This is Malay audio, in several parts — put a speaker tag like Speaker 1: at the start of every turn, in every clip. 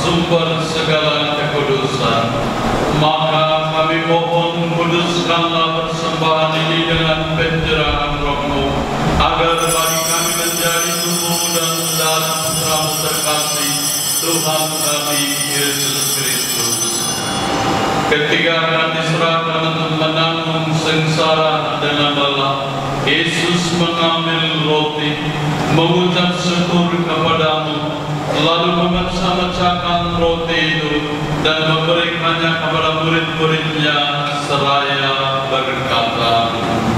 Speaker 1: sumber segala kekudusan. Maka kami mohon, kuduskanlah persembahan ini dengan pencerahan Roh-Mu, agar bagi kami menjadi tubuh dan darah Putra-Mu terkasih, Tuhan kami Yesus Kristus. Ketika akan diserahkan untuk menanggung sengsara dengan lelah, Yesus mengambil roti, mengucap syukur kepadamu, lalu memecah-mecahkan roti itu dan memberikannya kepada murid-muridnya seraya berkata,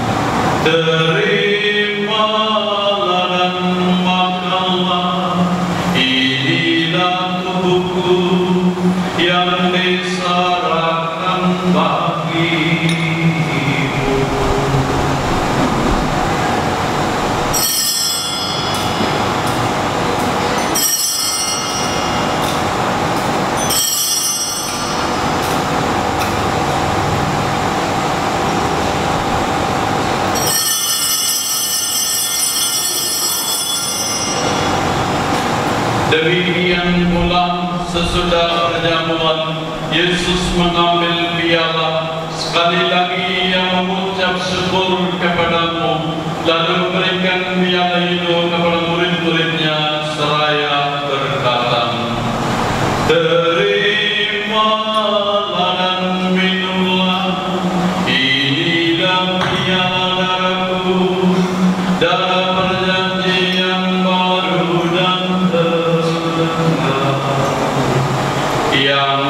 Speaker 1: "Terimalah dan makanlah, inilah tubuhku yang diserahkan bagimu." Demikian pula sesudah perjamuan, Yesus mengambil piala, sekali lagi Ia mengucap syukur kepadamu, lalu memberikan piala itu kepada murid-muridnya seraya berkata, "Terimalah dan minumlah, inilah piala darahku, darah perjanjian baru dan yang